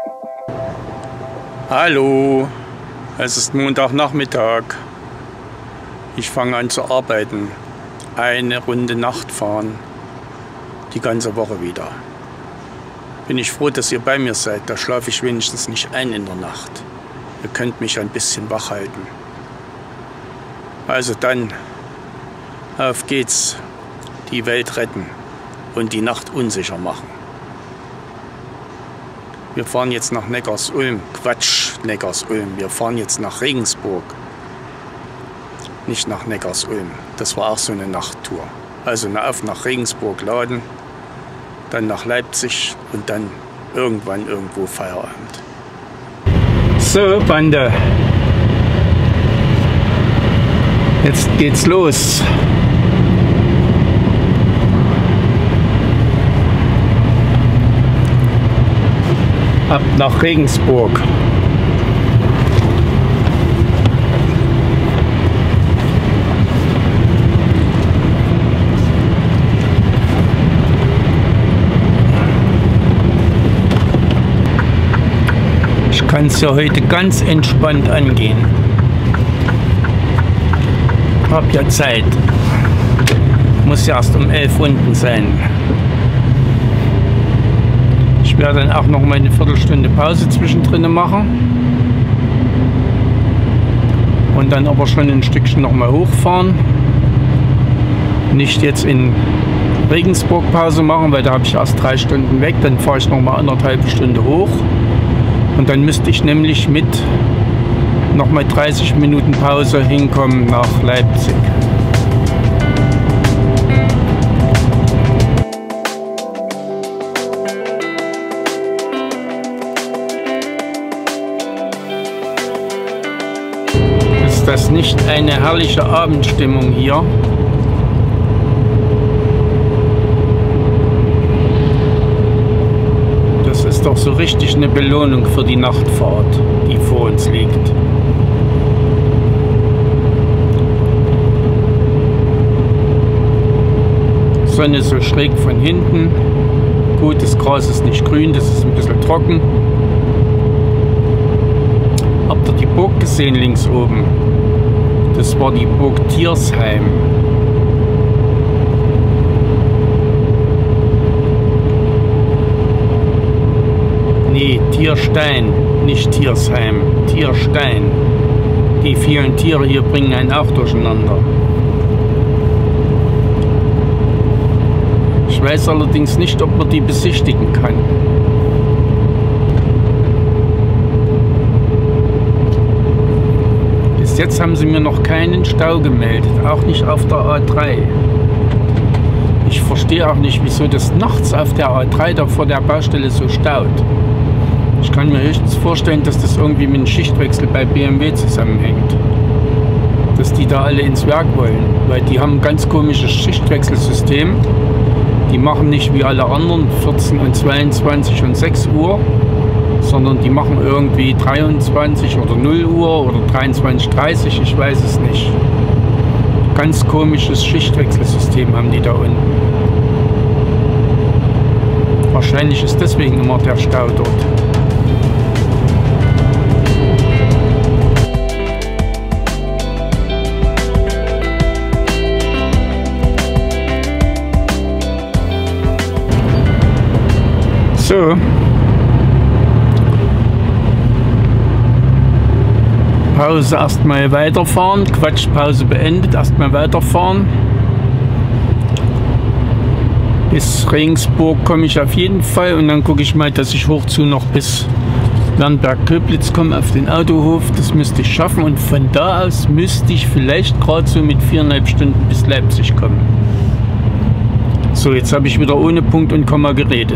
Hallo, es ist Montagnachmittag. Ich fange an zu arbeiten. Eine Runde Nacht fahren. Die ganze Woche wieder. Bin ich froh, dass ihr bei mir seid. Da schlafe ich wenigstens nicht ein in der Nacht. Ihr könnt mich ein bisschen wach halten. Also dann, auf geht's. Die Welt retten und die Nacht unsicher machen. Wir fahren jetzt nach Neckarsulm. Quatsch, Neckarsulm. Wir fahren jetzt nach Regensburg. Nicht nach Neckarsulm. Das war auch so eine Nachttour. Also nach Regensburg laden, dann nach Leipzig und dann irgendwann irgendwo Feierabend. So, Bande. Jetzt geht's los. Ab nach Regensburg. Ich kann es ja heute ganz entspannt angehen. Hab ja Zeit. Muss ja erst um 11 unten sein. Ich werde dann auch noch mal eine Viertelstunde Pause zwischendrin machen. Und dann aber schon ein Stückchen noch mal hochfahren. Nicht jetzt in Regensburg Pause machen, weil da habe ich erst 3 Stunden weg. Dann fahre ich noch mal 1,5 Stunden hoch. Und dann müsste ich nämlich mit noch mal 30 Minuten Pause hinkommen nach Leipzig. Ist das nicht eine herrliche Abendstimmung hier? Das ist doch so richtig eine Belohnung für die Nachtfahrt, die vor uns liegt. Sonne so schräg von hinten. Gut, das Gras ist nicht grün, das ist ein bisschen trocken. Habt ihr die Burg gesehen links oben? Das war die Burg Tiersheim. Nee, Tierstein, nicht Tiersheim, Tierstein. Die vielen Tiere hier bringen einen auch durcheinander. Ich weiß allerdings nicht, ob man die besichtigen kann. Bis jetzt haben sie mir noch keinen Stau gemeldet, auch nicht auf der A3. Ich verstehe auch nicht, wieso das nachts auf der A3 da vor der Baustelle so staut. Ich kann mir höchstens vorstellen, dass das irgendwie mit dem Schichtwechsel bei BMW zusammenhängt. Dass die da alle ins Werk wollen, weil die haben ein ganz komisches Schichtwechselsystem. Die machen nicht wie alle anderen 14 und 22 und 6 Uhr, sondern die machen irgendwie 23 oder 0 Uhr oder 23:30, ich weiß es nicht. Ganz komisches Schichtwechselsystem haben die da unten. Wahrscheinlich ist deswegen immer der Stau dort. So. Pause erstmal weiterfahren. Quatsch, Pause beendet. Erstmal weiterfahren. Bis Regensburg komme ich auf jeden Fall und dann gucke ich mal, dass ich hochzu noch bis Landberg-Köblitz komme auf den Autohof. Das müsste ich schaffen und von da aus müsste ich vielleicht gerade so mit 4,5 Stunden bis Leipzig kommen. So, jetzt habe ich wieder ohne Punkt und Komma geredet.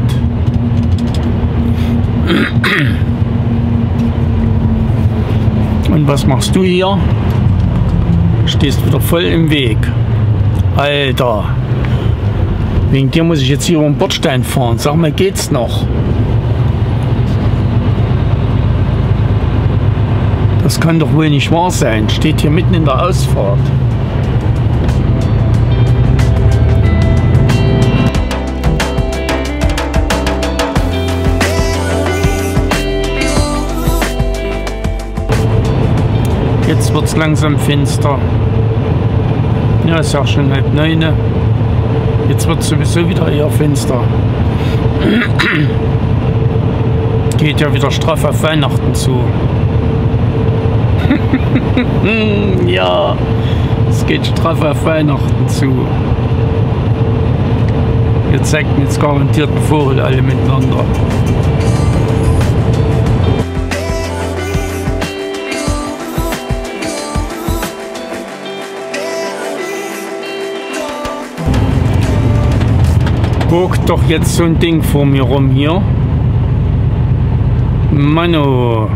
Und was machst du hier? Stehst wieder voll im Weg. Alter. Wegen dir muss ich jetzt hier über den Bordstein fahren. Sag mal, geht's noch? Das kann doch wohl nicht wahr sein. Steht hier mitten in der Ausfahrt. wird es langsam finster. Ja, ist auch schon 8:30. Jetzt wird es sowieso wieder eher finster. Geht ja wieder straff auf Weihnachten zu. Ja, es geht straff auf Weihnachten zu. Wir zeigen jetzt garantiert einen Vogel alle miteinander. Guckt doch jetzt so ein Ding vor mir rum hier. Mano.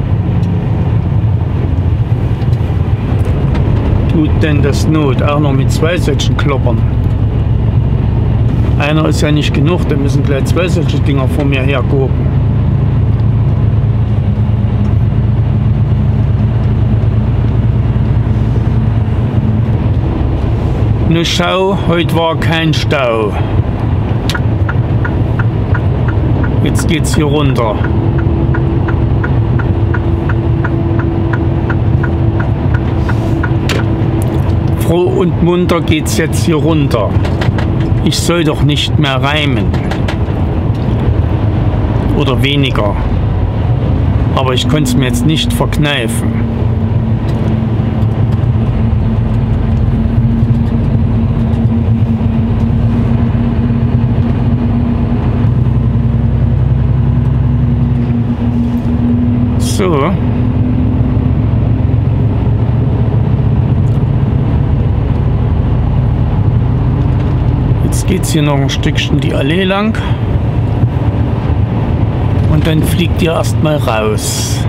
Tut denn das Not? Auch noch mit 2 solchen Kloppern. Einer ist ja nicht genug, da müssen gleich 2 solche Dinger vor mir her gucken. Nur schau, heute war kein Stau. Jetzt geht's hier runter. Froh und munter geht's jetzt hier runter. Ich soll doch nicht mehr reimen. Oder weniger. Aber ich konnte es mir jetzt nicht verkneifen. So. Jetzt geht es hier noch ein Stückchen die Allee lang. Und dann fliegt ihr erstmal raus.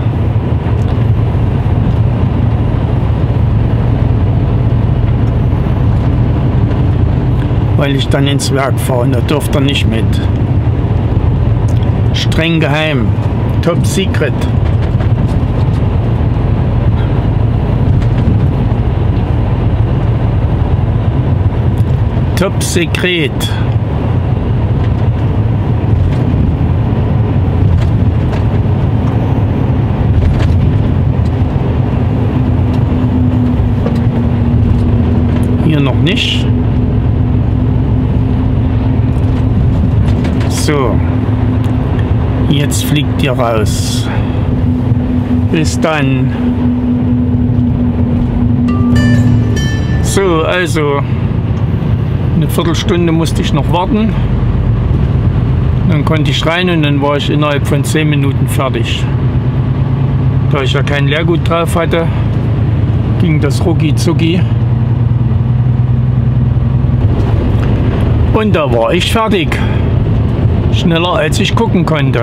Weil ich dann ins Werk fahre und da dürft ihr nicht mit. Streng geheim. Top Secret. Top Sekret. Hier noch nicht. So. Jetzt fliegt ihr raus. Bis dann. So, also. Eine Viertelstunde musste ich noch warten. Dann konnte ich rein und dann war ich innerhalb von 10 Minuten fertig. Da ich ja kein Leergut drauf hatte, ging das rucki zucki. Und da war ich fertig. Schneller als ich gucken konnte.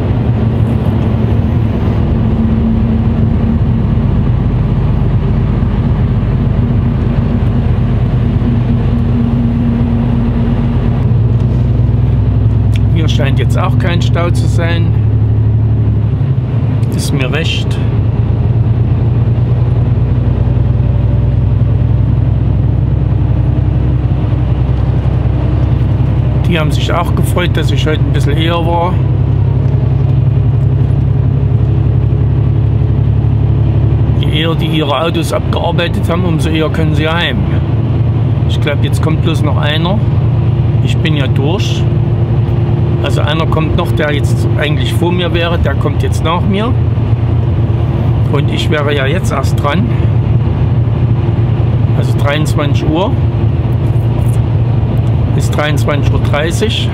Scheint jetzt auch kein Stau zu sein. Ist mir recht. Die haben sich auch gefreut, dass ich heute ein bisschen eher war. Je eher die ihre Autos abgearbeitet haben, umso eher können sie heim. Ich glaube, jetzt kommt bloß noch einer. Ich bin ja durch. Also einer kommt noch, der jetzt eigentlich vor mir wäre, der kommt jetzt nach mir. Und ich wäre ja jetzt erst dran. Also 23 Uhr bis 23:30 Uhr.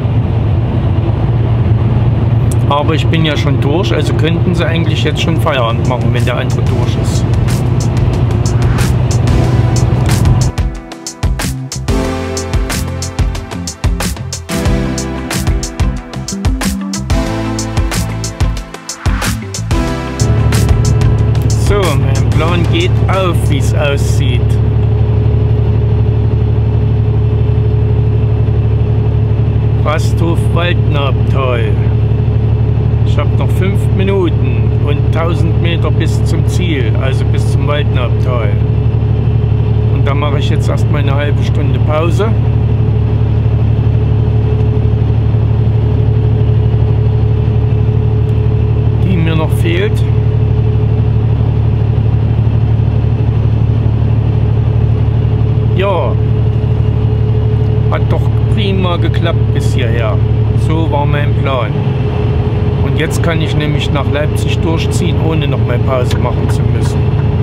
Aber ich bin ja schon durch, also könnten sie eigentlich jetzt schon Feierabend machen, wenn der andere durch ist. Plan geht auf, wie es aussieht. Rasthof Waldnabtal. Ich habe noch 5 Minuten und 1000 Meter bis zum Ziel, also bis zum Waldnabtal. Und da mache ich jetzt erstmal eine halbe Stunde Pause. Die mir noch fehlt. geklappt bis hierher. So war mein Plan. Und jetzt kann ich nämlich nach Leipzig durchziehen, ohne noch mal Pause machen zu müssen.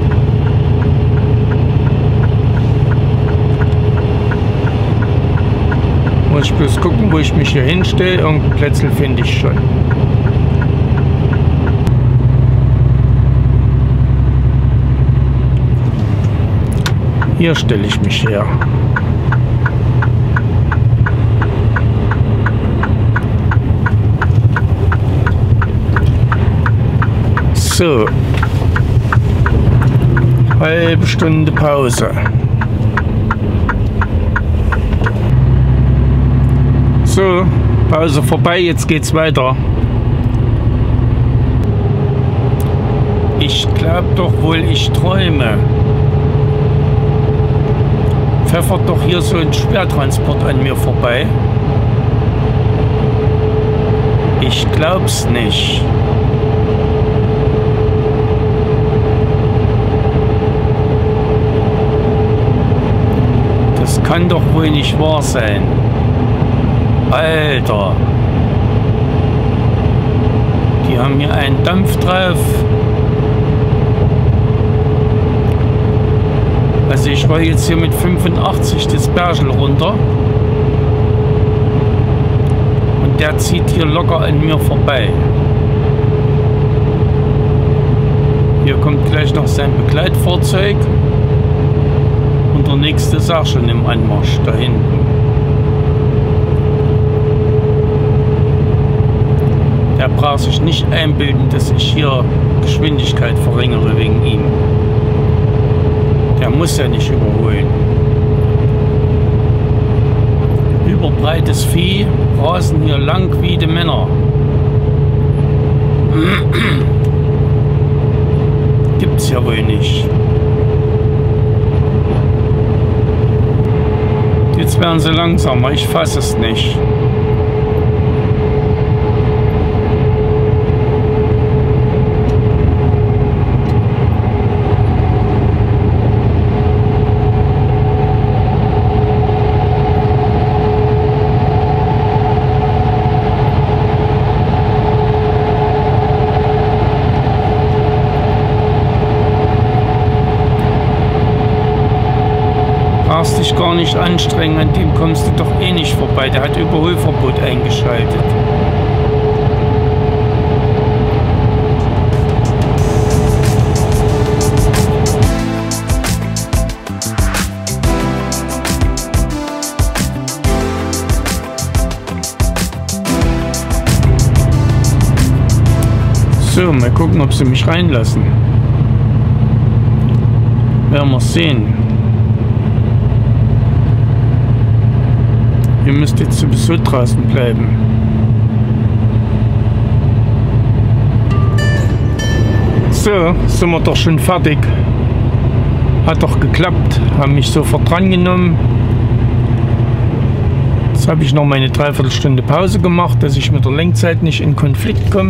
Muss ich bloß gucken, wo ich mich hier hinstelle. Irgendein Plätzl finde ich schon. Hier stelle ich mich her. So. Halbe Stunde Pause. So, Pause vorbei, jetzt geht's weiter. Ich glaube doch wohl, ich träume. Pfeffert doch hier so ein Schwertransport an mir vorbei. Ich glaub's nicht. Das kann doch wohl nicht wahr sein. Alter. Die haben hier einen Dampf drauf. Also ich roll jetzt hier mit 85 das Bergel runter. Und der zieht hier locker an mir vorbei. Hier kommt gleich noch sein Begleitfahrzeug. Und der nächste ist auch schon im Anmarsch da hinten. Der braucht sich nicht einbilden, dass ich hier Geschwindigkeit verringere wegen ihm. Der muss ja nicht überholen. Überbreites Vieh rasen hier lang wie die Männer. Gibt's ja wohl nicht. Jetzt werden sie langsamer, ich fasse es nicht. Brauchst dich gar nicht anstrengen, an dem kommst du doch eh nicht vorbei. Der hat Überholverbot eingeschaltet. So, mal gucken, ob sie mich reinlassen. Werden wir sehen. Ihr müsst jetzt sowieso draußen bleiben. So, sind wir doch schon fertig. Hat doch geklappt. Haben mich sofort drangenommen. Jetzt habe ich noch meine Dreiviertelstunde Pause gemacht, dass ich mit der Lenkzeit nicht in Konflikt komme.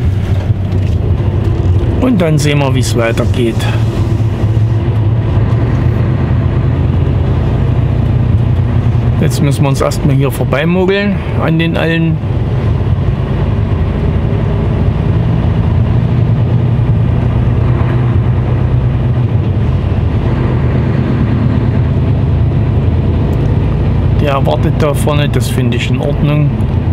Und dann sehen wir, wie es weitergeht. Jetzt müssen wir uns erstmal hier vorbeimogeln an den allen. Der wartet da vorne, das finde ich in Ordnung.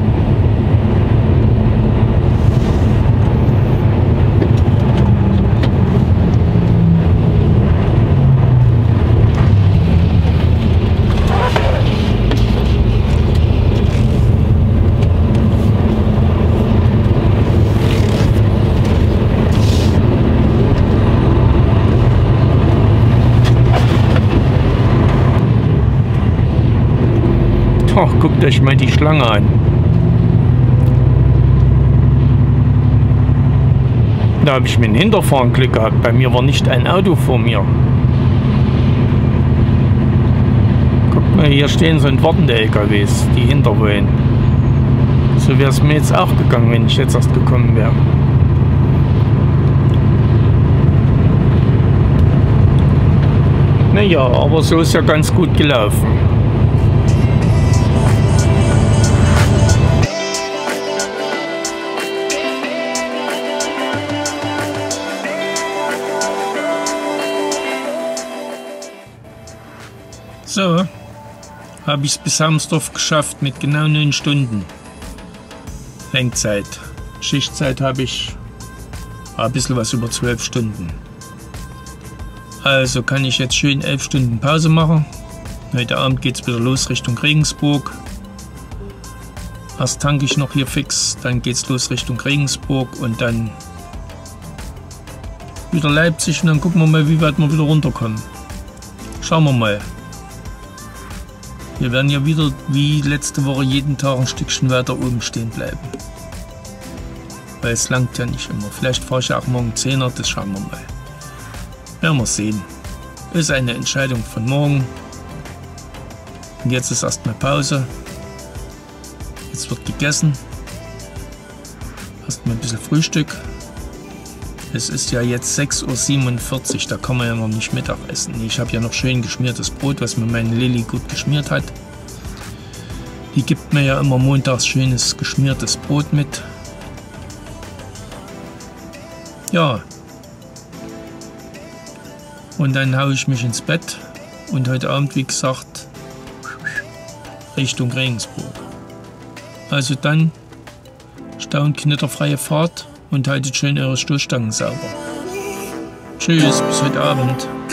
Ach, guckt euch mal die Schlange an. Da habe ich mit dem Hinterfahren Glück gehabt. Bei mir war nicht ein Auto vor mir. Guckt mal, hier stehen so wartende LKWs, die hinter wollen. So wäre es mir jetzt auch gegangen, wenn ich jetzt erst gekommen wäre. Naja, aber so ist ja ganz gut gelaufen. So, habe ich es bis Hammersdorf geschafft mit genau 9 Stunden Lenkzeit. Schichtzeit habe ich ein bisschen was über 12 Stunden. Also kann ich jetzt schön 11 Stunden Pause machen. Heute Abend geht es wieder los Richtung Regensburg. Erst tanke ich noch hier fix, dann geht es los Richtung Regensburg und dann wieder Leipzig und dann gucken wir mal, wie weit wir wieder runterkommen. Schauen wir mal. Wir werden ja wieder wie letzte Woche jeden Tag ein Stückchen weiter oben stehen bleiben. Weil es langt ja nicht immer. Vielleicht fahre ich auch morgen 10er, das schauen wir mal. Werden wir sehen. Ist eine Entscheidung von morgen. Und jetzt ist erstmal Pause. Jetzt wird gegessen. Erstmal ein bisschen Frühstück. Es ist ja jetzt 6:47 Uhr, da kann man ja noch nicht Mittag essen. Ich habe ja noch schön geschmiertes Brot, was mir meine Lilly gut geschmiert hat. Die gibt mir ja immer montags schönes geschmiertes Brot mit. Ja. Und dann haue ich mich ins Bett und heute Abend, wie gesagt, Richtung Regensburg. Also dann stau- und knitterfreie Fahrt und haltet schön eure Stoßstangen sauber. Tschüss, bis heute Abend.